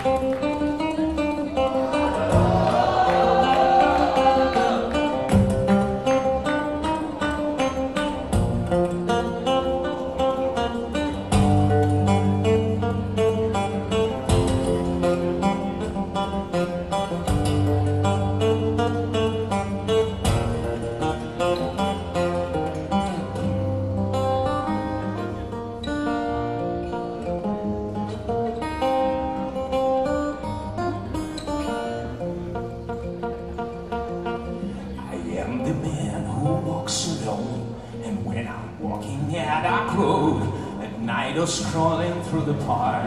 Strolling through the park,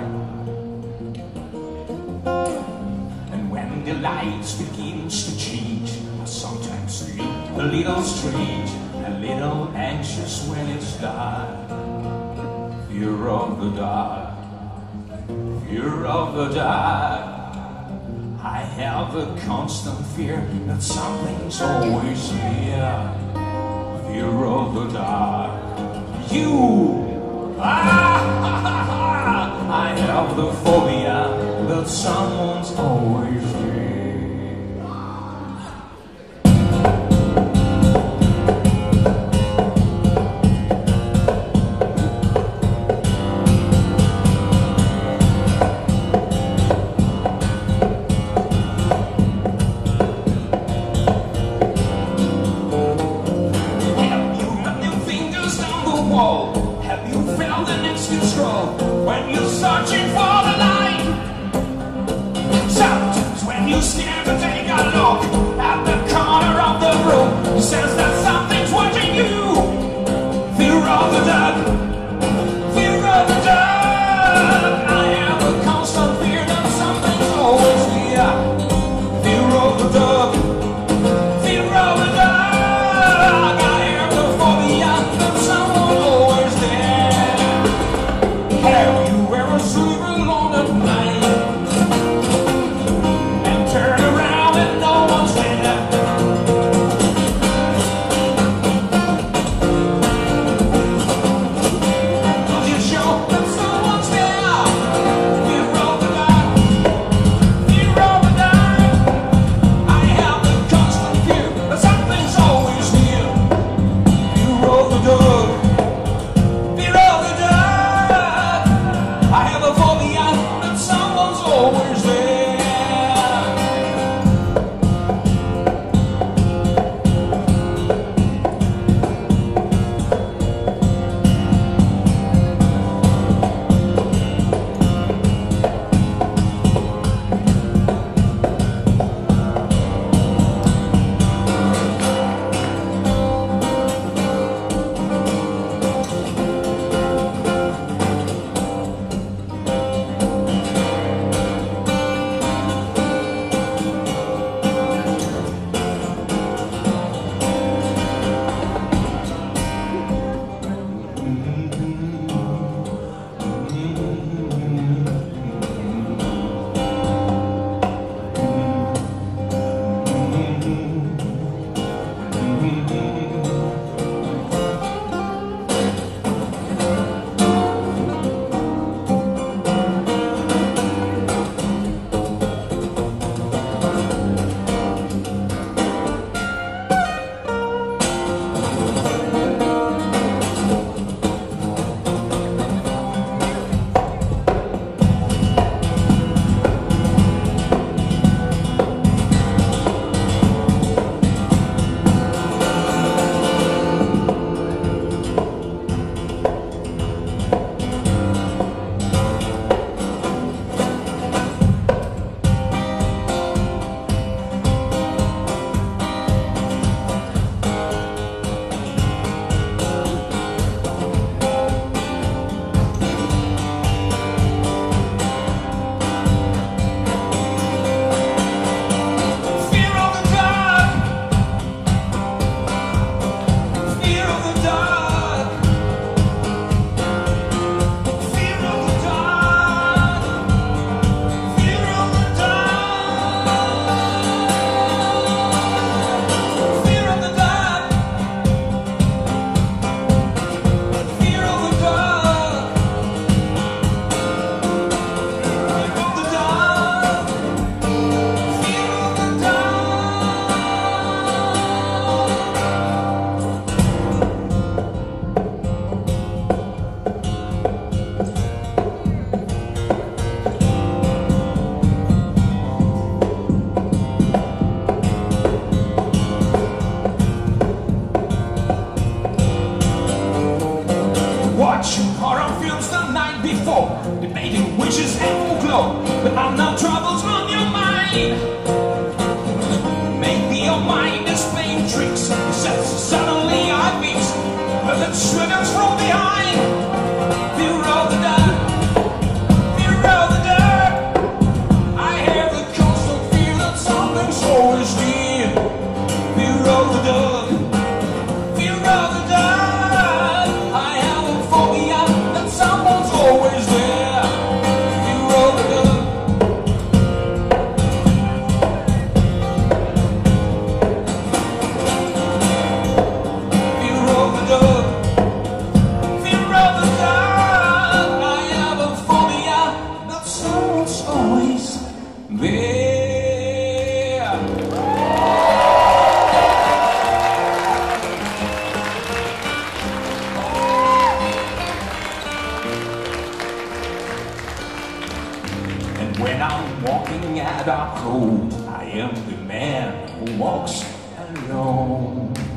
and when the lights begins to change, I sometimes feel a little strange, a little anxious when it's dark. Fear of the dark, fear of the dark. I have a constant fear that something's always near. Fear of the dark. I have the phobia that someone's always here. Have you run your fingers down the wall? Have you felt the next control when you're searching for the light? Sometimes when you stand and take a look at the corner of the room, it says that something's watching you. Fear of the dark, fear of the dark. I have a constant fear that something's always here. Fear of the dark, fear of the dark. I have the phobia that someone's always there. Have you ever slept alone at night and turn around and no one's there? Does it show that someone's there? Fear of the dark, fear of the dark. I have the constant fear that something's always near. Fear of the dark, fear of the dark. perfumes the night before, debating witches and folklore. But are now troubles on your mind. Maybe your mind is playing tricks. It says suddenly I beats, but it swimmers from behind. Fear of the dark, fear of the dark. I have the constant fear that something's always near. Fear of the dark, fear of the dark. I have a phobia that someone's always there. Fear of the dark. Fear of the dark. Fear of the dark. I have a phobia that someone's always there. And when I'm walking at our road, I am the man who walks alone.